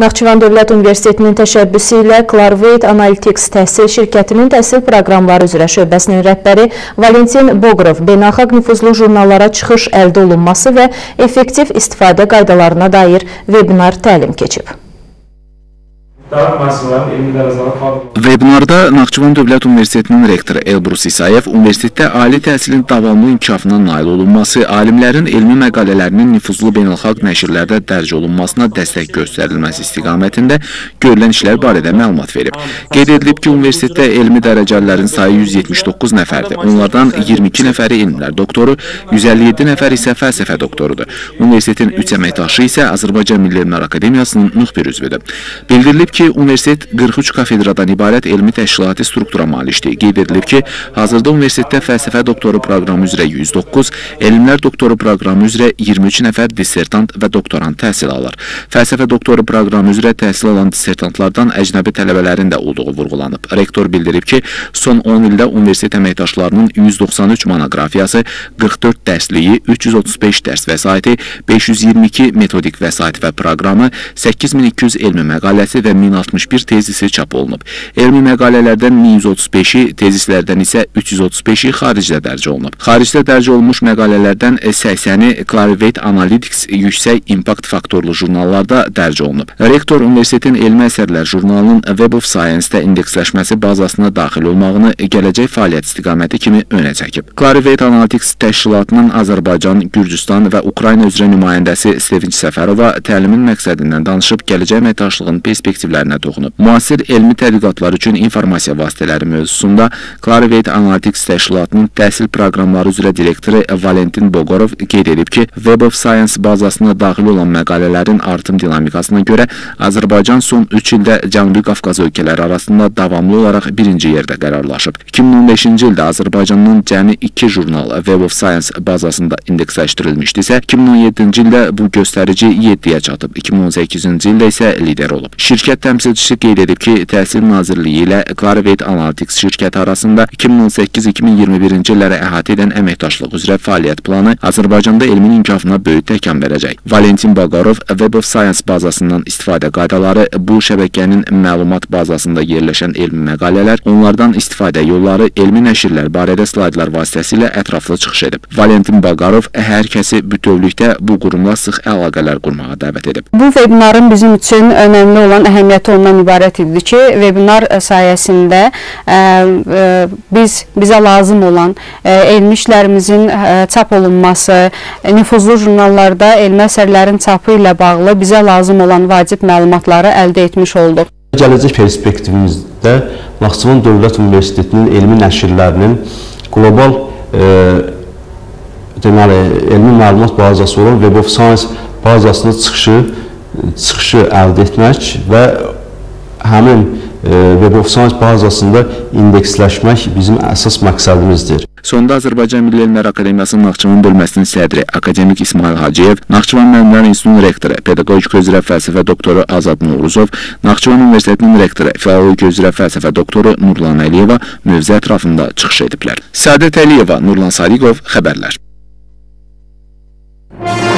Naxçıvan Dövlət Universitetinin təşəbbüsü ilə Clarivate Analytics təhsil şirkətinin təhsil proqramları üzrə şöbəsinin rəhbəri Valentin Boqorov beynəlxalq nüfuzlu jurnallara çıxış əldə olunması və effektiv istifadə qaydalarına dair webinar təlim keçib. Webinarda Naxçıvan Dövlət Universitetinin rektoru Elbrus İsayev universitetdə ali təhsilin davamlı inkişafına nail olunması, alimlərin elmi məqalələrinin nüfuzlu beynəlxalq nəşrlərdə dərc olunmasına dəstək göstərilməsi istiqamətində görülən işlər barədə məlumat verib. Qeyd edilib ki, universitetdə elmi dərəcəlilərin sayı 179 nəfərdir. Onlardan 22 nəfəri elmlər doktoru, 157 nəfər isə fəlsəfə doktorudur. Universitetin 3 əməkdaşı isə Azərbaycan Milli Elmlər Akademiyasının müxbir üzvüdür. Bildirilib ki, universitet 43 kafedradan ibarət elmi təşkilati struktura malikdir. Qeyd edilib ki, hazırda universitetdə fəlsəfə doktoru proqramı üzrə 109, elmlər doktoru proqramı üzrə 23 nəfər dissertant və doktorant təhsil alır. Fəlsəfə doktoru proqramı üzrə təhsil alan dissertantlardan əcnəbi tələbələrin də olduğu vurğulanıb. Rektor bildirib ki, son 10 ildə universitet əməkdaşlarının 193 monoqrafiyası, 44 dərsliyi, 335 dərs vəsaiti, 522 metodik vəsait və proqramı, 8200 elmi məqaləsi və 1061 tezisi çap olunub. Elmi məqalələrdən 1135-i, tezislərdən isə 335-i xaricdə dərc olunub. Xaricdə dərc olunmuş məqalələrdən 80-i Clarivate Analytics yüksək impact faktorlu jurnallarda dərc olunub. Rektor universitetin elmi əsərlər jurnalının Web of Science-də indeksləşməsi bazasına daxil olmağını gələcək fəaliyyət istiqaməti kimi önə çəkib. Clarivate Analytics təşkilatının Azərbaycan, Gürcüstan və Ukrayna üzrə nümayəndəsi Sevinç Səfərova təlimin məqsədindən danışıb gələcək əməkdaşlığın perspektivlərinə toxunub. Müasir elmi tədqiqatlar üçün informasiya vasitələri mövzusunda Clarivate Analytics təşkilatının təhsil proqramları üzrə direktoru Valentin Boqorov qeyd edib ki, Web of Science bazasına daxil olan məqalələrin artım dinamikasına görə Azərbaycan son 3 ildə Cənubi Qafqaz ölkələri arasında davamlı olaraq birinci yerdə qərarlaşıb. 2015-ci ildə Azərbaycanın cəmi 2 jurnal Web of Science bazasında indeksləşdirilmişdisə, 2017-ci ildə bu göstərici 7-yə çatıb, 2018-ci ildə isə lider olub. Şirkət təmsilçisi qeyd edib ki, Təhsil Nazirliyi ilə Clarivate Analytics şirkəti arasında 2018-2021-ci illəri əhatə edən əməkdaşlıq üzrə fəaliyyət planı Azərbaycanda elmin inkişafına böyük təkan verəcək. Valentin Boqorov Web of Science bazasından istifadə qaydaları, bu şəbəkənin məlumat bazasında yerləşən elmi məqalələr, onlardan istifadə yolları, elmi nəşrlər barədə slaydlar vasitəsilə ətraflı çıxış edib. Valentin Boqorov hər kəsi bütövlükdə bu qurumla sıx əlaqələr qurmağa dəvət edib. Bu webinarın bizim üçün önəmli olan əhəmiyyəti ondan ibarət idi ki, webinar sayəsində bizə lazım olan elmi işlərimizin çap olunması, nüfuzlu jurnallarda elmi əsərlərin çapı ilə bağlı bizə lazım olan vacib məlumatları əldə etmiş olduq. Gələcək perspektivimizdə Naxçıvan Dövlət Universitetinin elmi nəşrlərinin qlobal elmi məlumat bazası olan Web of Science bazasına çıxışı əldə etmək və həmin Web of Science bazasında indeksləşmək bizim əsas məqsədimizdir. Sonda Azərbaycan Milli Elmlər Akademiyasının Naxçıvan bölməsinin sədri akademik İsmail Hacıyev, Naxçıvan Müəllimlər İnstitutunun rektoru, pedaqogika üzrə fəlsəfə doktoru Azad Novruzov, Naxçıvan Universitetinin rektoru, filologiya üzrə fəlsəfə doktoru Nurlan Əliyeva mövzu ətrafında çıxış ediblər. Səadət Əliyeva, Nurlan Sadiqov, xəbərlər.